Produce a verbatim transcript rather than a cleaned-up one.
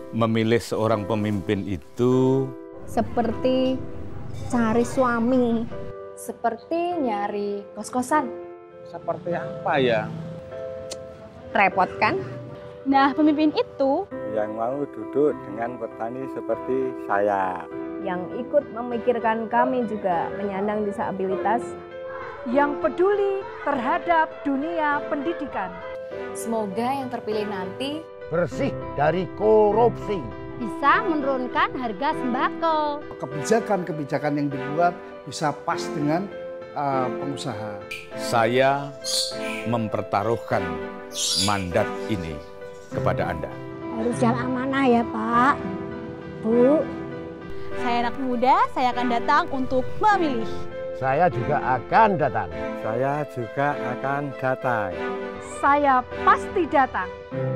Memilih seorang pemimpin itu seperti cari suami, seperti nyari kos-kosan. Seperti apa ya? Repot kan? Nah, pemimpin itu yang mau duduk dengan petani seperti saya, yang ikut memikirkan kami juga penyandang disabilitas, yang peduli terhadap dunia pendidikan. Semoga yang terpilih nanti bersih dari korupsi, bisa menurunkan harga sembako. Kebijakan-kebijakan yang dibuat bisa pas dengan uh, pengusaha. Saya mempertaruhkan mandat ini kepada Anda. Harus jalan amanah ya Pak, Bu. Saya anak muda, saya akan datang untuk memilih. Saya juga akan datang. Saya juga akan datang. Saya pasti datang.